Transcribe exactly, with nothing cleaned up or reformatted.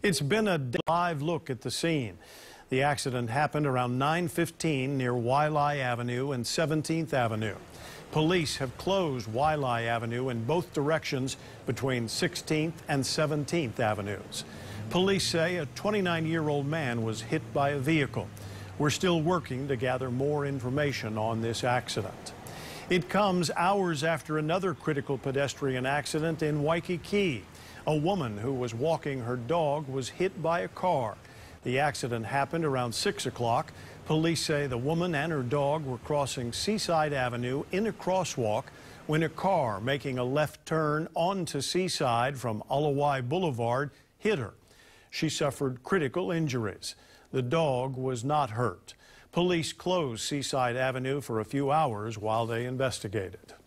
It's been a live look at the scene. The accident happened around nine fifteen near Wailea Avenue and seventeenth Avenue. Police have closed Wailea Avenue in both directions between sixteenth and seventeenth Avenues. Police say a twenty-nine-year-old man was hit by a vehicle. We're still working to gather more information on this accident. It comes hours after another critical pedestrian accident in Waikiki. A woman who was walking her dog was hit by a car. The accident happened around six o'clock. Police say the woman and her dog were crossing Seaside Avenue in a crosswalk when a car making a left turn onto Seaside from Alawai Boulevard hit her. She suffered critical injuries. The dog was not hurt. Police closed Seaside Avenue for a few hours while they investigated.